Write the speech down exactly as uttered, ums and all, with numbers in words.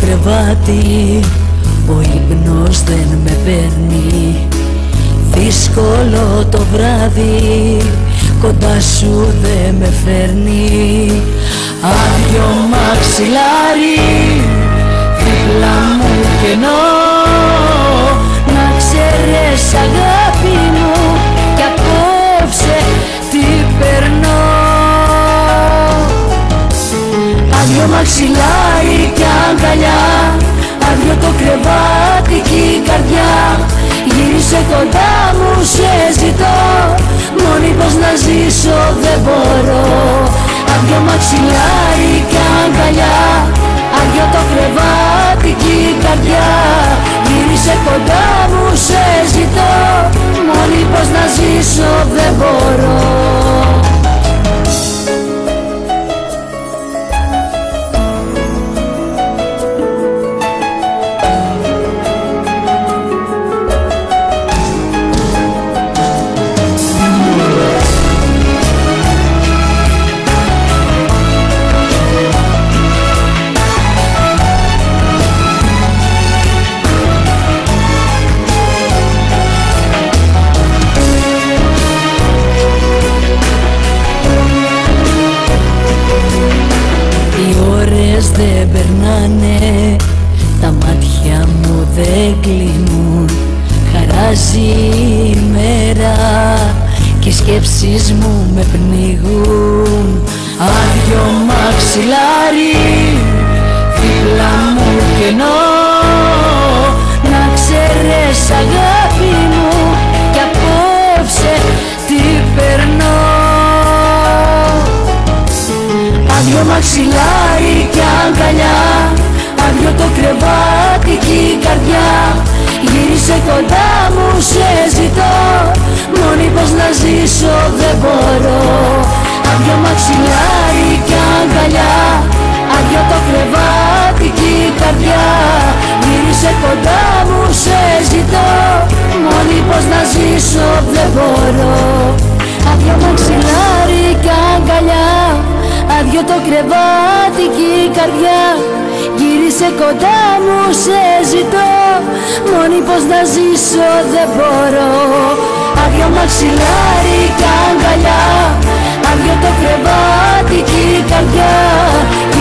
κρεβάτι, ο ύπνος δεν με παίρνει. Δύσκολο το βράδυ, κοντά σου δεν με φέρνει. Άδειο μαξιλάρι, δίπλα μου κενό. Να ξέρεις αγάπη μου, κι απόψε τι περνώ. Άδειο μαξιλάρι κι αγκαλιά, άδειο το κρεβάτι κι η καρδιά. Γύρισε κοντά μου, σε ζητώ, μόνη πως να ζήσω δεν μπορώ. Άδειο μαξιλάρι κι αγκαλιά, άδειο το κρεβάτι κι η καρδιά. Γύρισε κοντά μου, σε ζητώ, μόνη πως να ζήσω δεν μπορώ. Δεν περνάνε, τα μάτια μου δεν κλείνουν. Χαράζει η μέρα και οι σκέψεις μου με πνίγουν. Άδειο μαξιλάρι, δίπλα μου κενό. Να ξέρεις αγάπη μου, κι απόψε τι περνώ. Άδειο μαξιλάρι κι αγκαλιά, άδειο το κρεβάτι κι η καρδιά. Γύρισε κοντά μου, σε ζητώ, μόνη πως να ζήσω δεν μπορώ. Άδειο μαξιλάρι κι αγκαλιά, άδειο το κρεβάτι κι η καρδιά. Γύρισε κοντά μου, σε ζητώ, μόνη πως να ζήσω δεν μπορώ. Άδειο μαξιλάρι κι αγκαλιά, άδειο το κρεβάτι κι η καρδιά. Γύρισε κοντά μου, σε ζητώ, μόνη πως να ζήσω δεν μπορώ. Άδειο μαξιλάρι κι αγκαλιά, άδειο το κρεβάτι κι η καρδιά.